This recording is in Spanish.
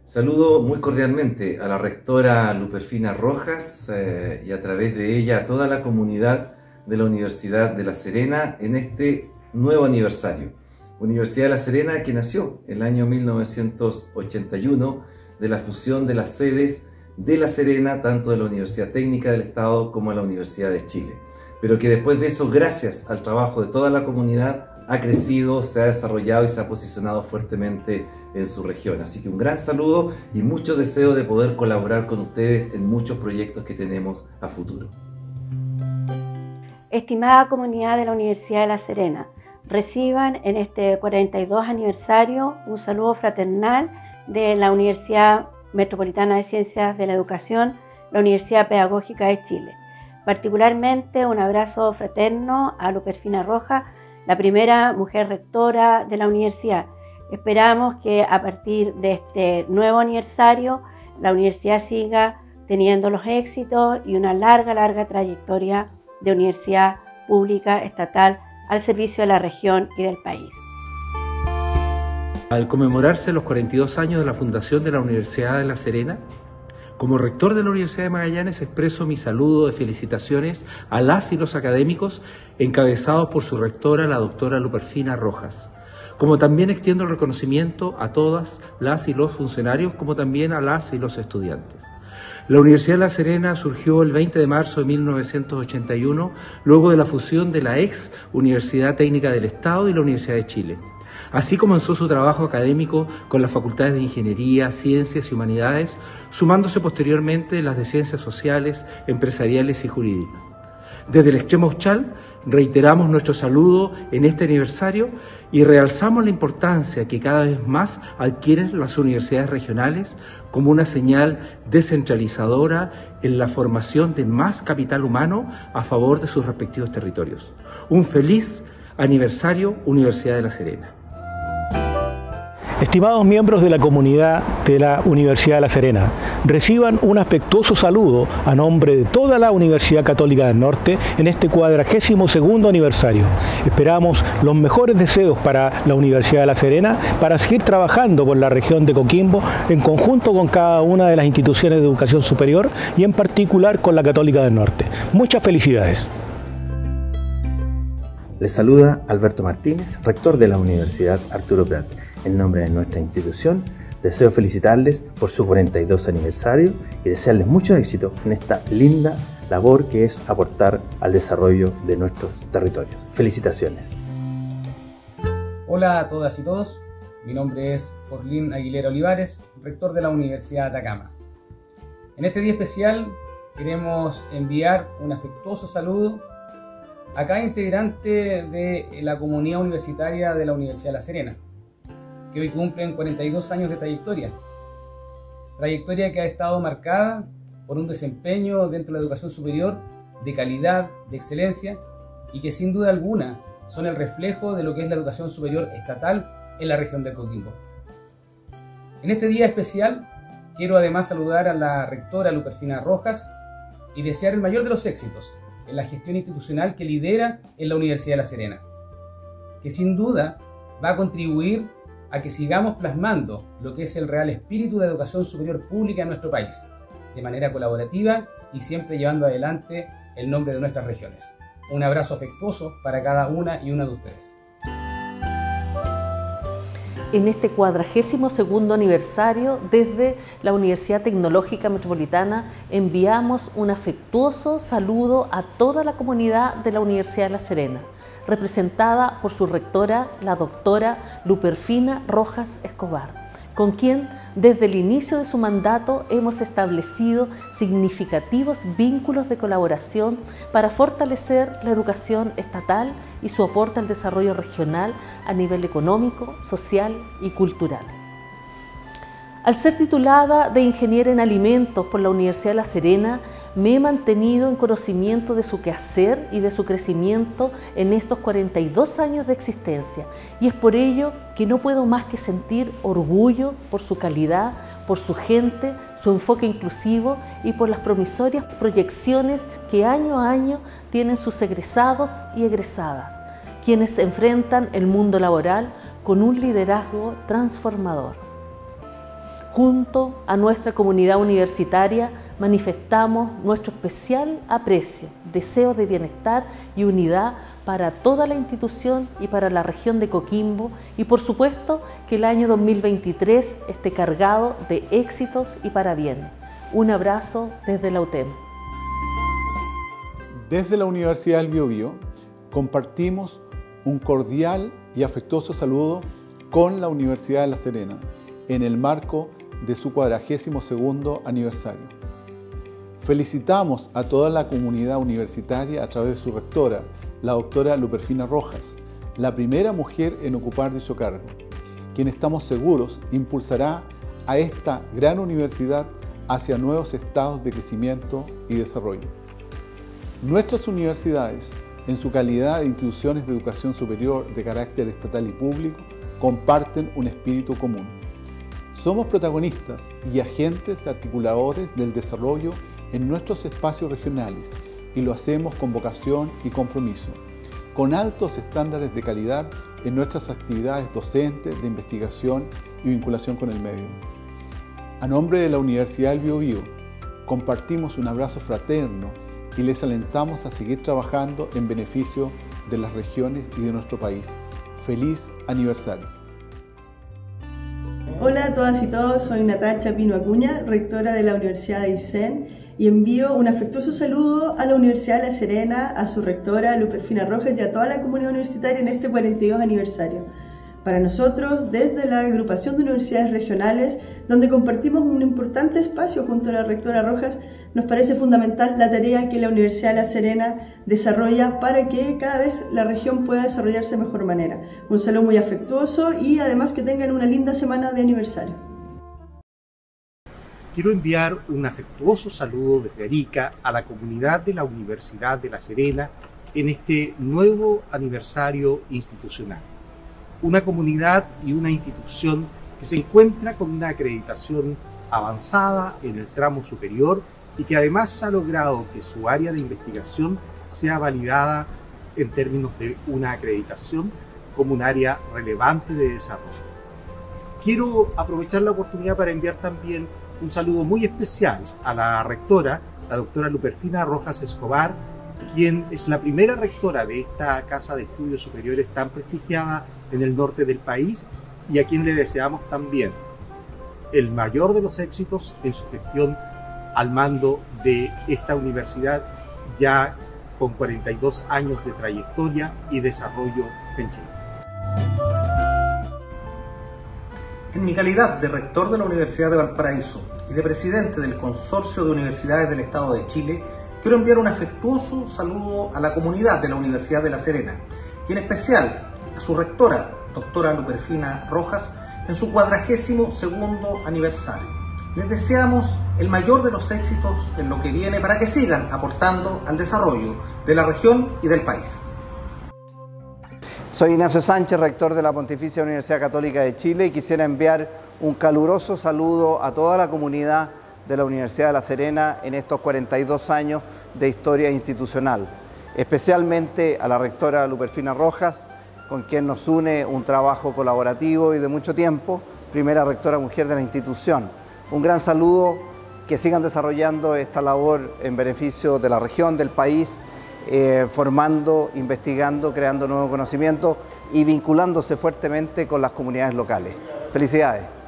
Saludo muy cordialmente a la rectora Luperfina Rojas y a través de ella a toda la comunidad de la Universidad de La Serena en este nuevo aniversario. Universidad de La Serena que nació en el año 1981 de la fusión de las sedes de La Serena, tanto de la Universidad Técnica del Estado como de la Universidad de Chile. Pero que después de eso, gracias al trabajo de toda la comunidad, ha crecido, se ha desarrollado y se ha posicionado fuertemente en su región. Así que un gran saludo y mucho deseo de poder colaborar con ustedes en muchos proyectos que tenemos a futuro. Estimada comunidad de la Universidad de La Serena, reciban en este 42 aniversario un saludo fraternal de la Universidad Metropolitana de Ciencias de la Educación, la Universidad Pedagógica de Chile. Particularmente un abrazo fraterno a Luperfina Rojas, la primera mujer rectora de la universidad. Esperamos que a partir de este nuevo aniversario la universidad siga teniendo los éxitos y una larga trayectoria de universidad pública estatal al servicio de la región y del país. Al conmemorarse los 42 años de la fundación de la Universidad de La Serena, como rector de la Universidad de Magallanes expreso mi saludo de felicitaciones a las y los académicos encabezados por su rectora, la doctora Luperfina Rojas, como también extiendo el reconocimiento a todas las y los funcionarios, como también a las y los estudiantes. La Universidad de La Serena surgió el 20 de marzo de 1981, luego de la fusión de la ex Universidad Técnica del Estado y la Universidad de Chile. Así comenzó su trabajo académico con las facultades de Ingeniería, Ciencias y Humanidades, sumándose posteriormente las de Ciencias Sociales, Empresariales y Jurídicas. Desde el extremo austral reiteramos nuestro saludo en este aniversario y realzamos la importancia que cada vez más adquieren las universidades regionales como una señal descentralizadora en la formación de más capital humano a favor de sus respectivos territorios. Un feliz aniversario, Universidad de La Serena. Estimados miembros de la comunidad de la Universidad de La Serena, reciban un afectuoso saludo a nombre de toda la Universidad Católica del Norte en este 42º aniversario. Esperamos los mejores deseos para la Universidad de La Serena para seguir trabajando por la región de Coquimbo en conjunto con cada una de las instituciones de educación superior y en particular con la Católica del Norte. Muchas felicidades. Les saluda Alberto Martínez, rector de la Universidad Arturo Prat. En nombre de nuestra institución, deseo felicitarles por su 42 aniversario y desearles mucho éxito en esta linda labor que es aportar al desarrollo de nuestros territorios. Felicitaciones. Hola a todas y todos, mi nombre es Forlín Aguilera Olivares, rector de la Universidad de Atacama. En este día especial queremos enviar un afectuoso saludo a cada integrante de la comunidad universitaria de la Universidad de La Serena, que hoy cumplen 42 años de trayectoria que ha estado marcada por un desempeño dentro de la educación superior de calidad, de excelencia, y que sin duda alguna son el reflejo de lo que es la educación superior estatal en la región del Coquimbo. En este día especial quiero además saludar a la rectora Luperfina Rojas y desear el mayor de los éxitos en la gestión institucional que lidera en la Universidad de La Serena, que sin duda va a contribuir a que sigamos plasmando lo que es el real espíritu de educación superior pública en nuestro país, de manera colaborativa y siempre llevando adelante el nombre de nuestras regiones. Un abrazo afectuoso para cada una y una de ustedes. En este 42º aniversario, desde la Universidad Tecnológica Metropolitana, enviamos un afectuoso saludo a toda la comunidad de la Universidad de La Serena, representada por su rectora, la doctora Luperfina Rojas Escobar, con quien desde el inicio de su mandato hemos establecido significativos vínculos de colaboración para fortalecer la educación estatal y su aporte al desarrollo regional a nivel económico, social y cultural. Al ser titulada de ingeniera en alimentos por la Universidad de La Serena, me he mantenido en conocimiento de su quehacer y de su crecimiento en estos 42 años de existencia, y es por ello que no puedo más que sentir orgullo por su calidad, por su gente, su enfoque inclusivo y por las promisorias proyecciones que año a año tienen sus egresados y egresadas, quienes enfrentan el mundo laboral con un liderazgo transformador. Junto a nuestra comunidad universitaria manifestamos nuestro especial aprecio, deseo de bienestar y unidad para toda la institución y para la región de Coquimbo, y por supuesto que el año 2023 esté cargado de éxitos y parabienes. Un abrazo desde la UTEM. Desde la Universidad del Biobío compartimos un cordial y afectuoso saludo con la Universidad de La Serena en el marco de su 42º aniversario. Felicitamos a toda la comunidad universitaria a través de su rectora, la doctora Luperfina Rojas, la primera mujer en ocupar dicho cargo, quien estamos seguros impulsará a esta gran universidad hacia nuevos estados de crecimiento y desarrollo. Nuestras universidades, en su calidad de instituciones de educación superior de carácter estatal y público, comparten un espíritu común. Somos protagonistas y agentes articuladores del desarrollo en nuestros espacios regionales y lo hacemos con vocación y compromiso, con altos estándares de calidad en nuestras actividades docentes, de investigación y vinculación con el medio. A nombre de la Universidad del Biobío, compartimos un abrazo fraterno y les alentamos a seguir trabajando en beneficio de las regiones y de nuestro país. ¡Feliz aniversario! Hola a todas y todos, soy Natacha Pino Acuña, rectora de la Universidad de Aysén, y envío un afectuoso saludo a la Universidad de La Serena, a su rectora Luperfina Rojas y a toda la comunidad universitaria en este 42 aniversario. Para nosotros, desde la agrupación de universidades regionales, donde compartimos un importante espacio junto a la rectora Rojas, nos parece fundamental la tarea que la Universidad de La Serena desarrolla para que cada vez la región pueda desarrollarse de mejor manera. Un saludo muy afectuoso y además que tengan una linda semana de aniversario. Quiero enviar un afectuoso saludo desde Arica a la comunidad de la Universidad de La Serena en este nuevo aniversario institucional. Una comunidad y una institución que se encuentra con una acreditación avanzada en el tramo superior y que además ha logrado que su área de investigación sea validada en términos de una acreditación como un área relevante de desarrollo. Quiero aprovechar la oportunidad para enviar también un saludo muy especial a la rectora, la doctora Luperfina Rojas Escobar, quien es la primera rectora de esta Casa de Estudios Superiores tan prestigiada en el norte del país y a quien le deseamos también el mayor de los éxitos en su gestión al mando de esta universidad ya con 42 años de trayectoria y desarrollo en Chile. En mi calidad de rector de la Universidad de Valparaíso y de presidente del Consorcio de Universidades del Estado de Chile, quiero enviar un afectuoso saludo a la comunidad de la Universidad de La Serena y en especial a su rectora, doctora Luperfina Rojas, en su 42º aniversario. Les deseamos el mayor de los éxitos en lo que viene para que sigan aportando al desarrollo de la región y del país. Soy Ignacio Sánchez, rector de la Pontificia Universidad Católica de Chile, y quisiera enviar un caluroso saludo a toda la comunidad de la Universidad de La Serena en estos 42 años de historia institucional, especialmente a la rectora Luperfina Rojas, con quien nos une un trabajo colaborativo y de mucho tiempo, primera rectora mujer de la institución. Un gran saludo, que sigan desarrollando esta labor en beneficio de la región, del país, formando, investigando, creando nuevo conocimiento y vinculándose fuertemente con las comunidades locales. Felicidades.